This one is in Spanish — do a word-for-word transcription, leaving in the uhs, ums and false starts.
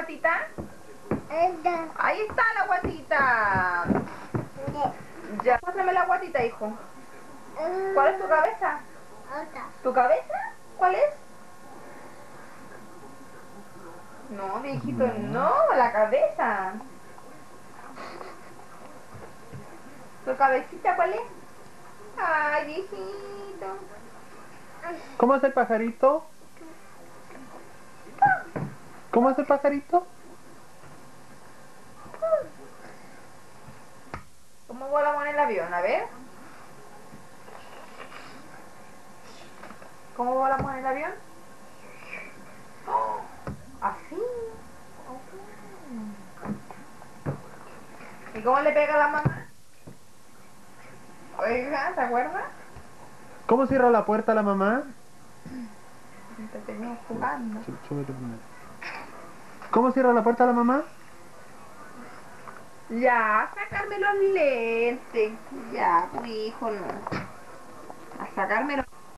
guatita? Ahí está la guatita. Ya, muéstrame la guatita, hijo. ¿Cuál es tu cabeza? ¿Tu cabeza? ¿Cuál es? No, viejito, no, la cabeza. ¿Tu cabecita cuál es? Ay, viejito. ¿Cómo es el pajarito? ¿Cómo es el pajarito? ¿Cómo volamos en el avión? A ver. ¿Cómo volamos en el avión? ¡Oh! Así. ¿Y cómo le pega a la mamá? Oiga, ¿se acuerda? ¿Cómo cierra la puerta la mamá? Te teníamos jugando. ¿Cómo cierra la puerta la mamá? Ya, sacarme los lentes. Ya, pues hijo, no. A sacarme los